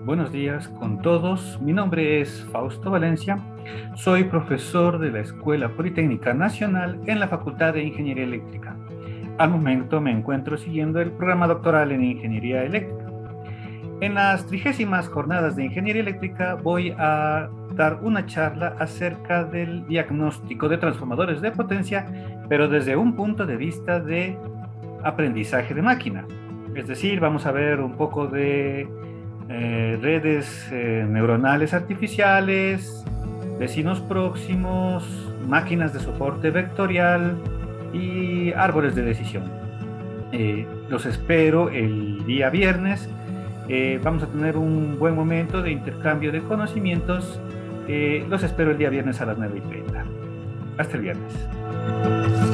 Buenos días con todos. Mi nombre es Fausto Valencia. Soy profesor de la Escuela Politécnica Nacional en la Facultad de Ingeniería Eléctrica. Al momento me encuentro siguiendo el programa doctoral en Ingeniería Eléctrica. En las 30º jornadas de Ingeniería Eléctrica voy a dar una charla acerca del diagnóstico de transformadores de potencia, pero desde un punto de vista de aprendizaje de máquina. Es decir, vamos a ver un poco de redes neuronales artificiales, vecinos próximos, máquinas de soporte vectorial y árboles de decisión. Los espero el día viernes. Vamos a tener un buen momento de intercambio de conocimientos. Los espero el día viernes a las 9:30. Hasta el viernes.